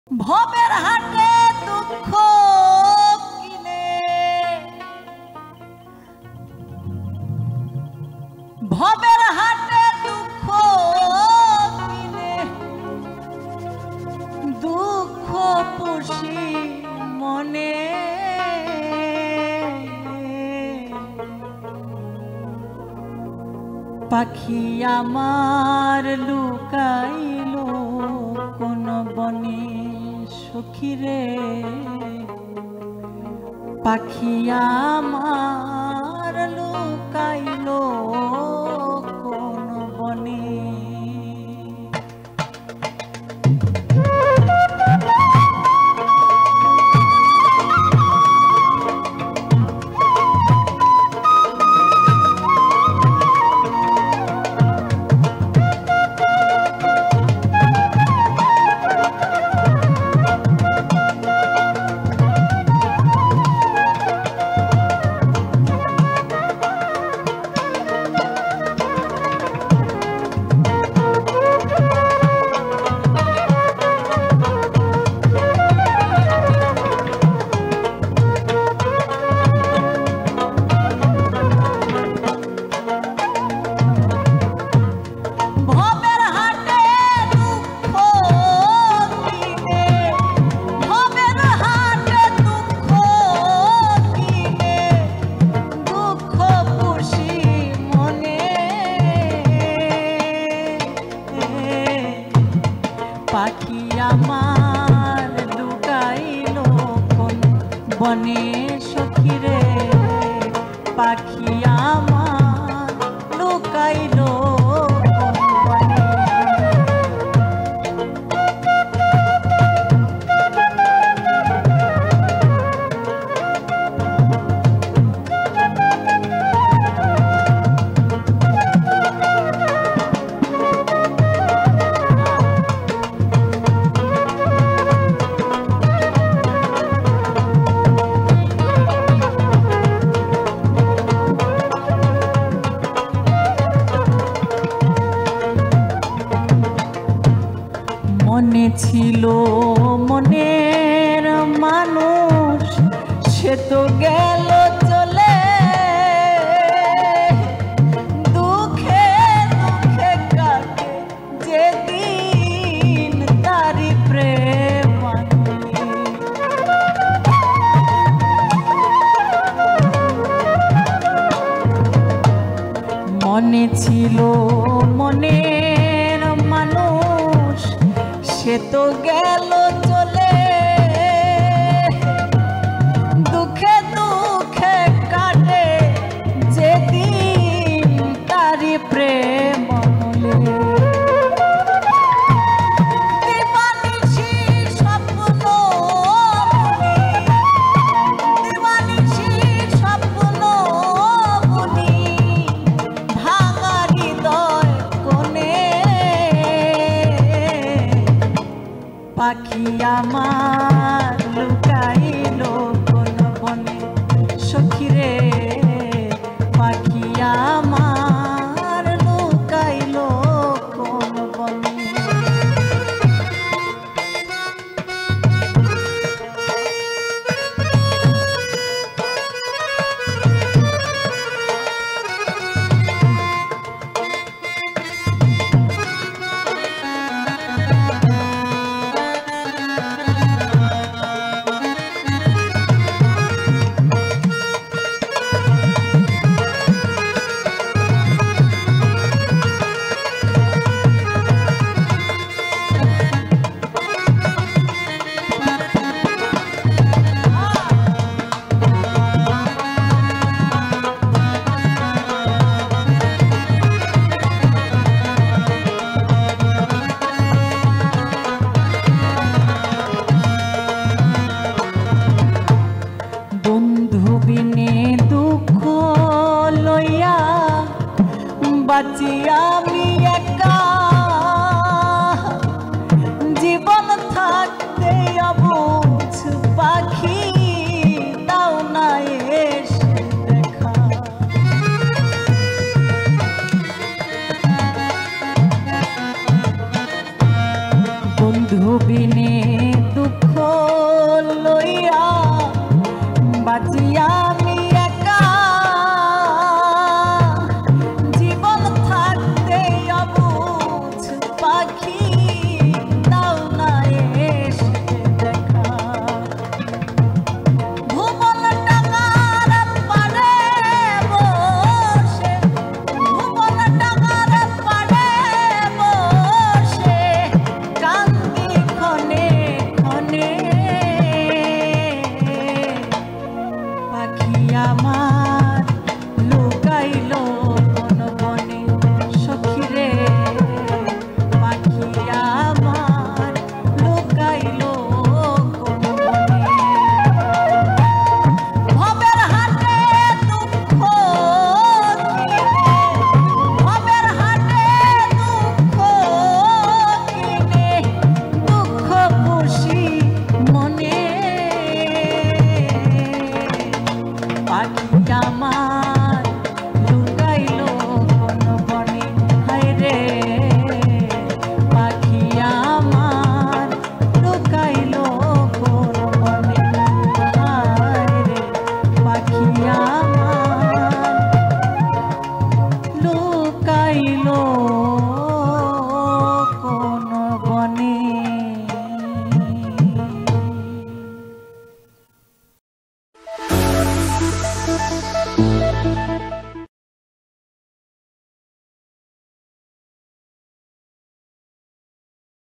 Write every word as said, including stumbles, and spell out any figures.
ভবের হাটে দুঃখ কিনে ভবের হাটে দুঃখ কিনে দুঃখ পুষি মনে পাখি আমার লুকাইলো কোন বনে সখীরে পাখি আমার লুকাইলো কোন বনে পাখি আমার লুকাইলো কোন বনে সখীরে পাখি আমার লুকাইলো কোন বনে মনে ছিল মনের মানুষ সে তো গেল চলে দুঃখে দুঃখে কাটে যেদিন তারি প্রেম মনে ছিল মনের মানুষ সে তো গেল চলে দুঃখে দুঃখে কাটে যেদিন তারি প্রেম পাখি আমার লুকাইলো কোন বনে সখীরে পাখি আমার লুকাইলো কোন বনে বাঁচি আমি একা জীবন থাকতে অবু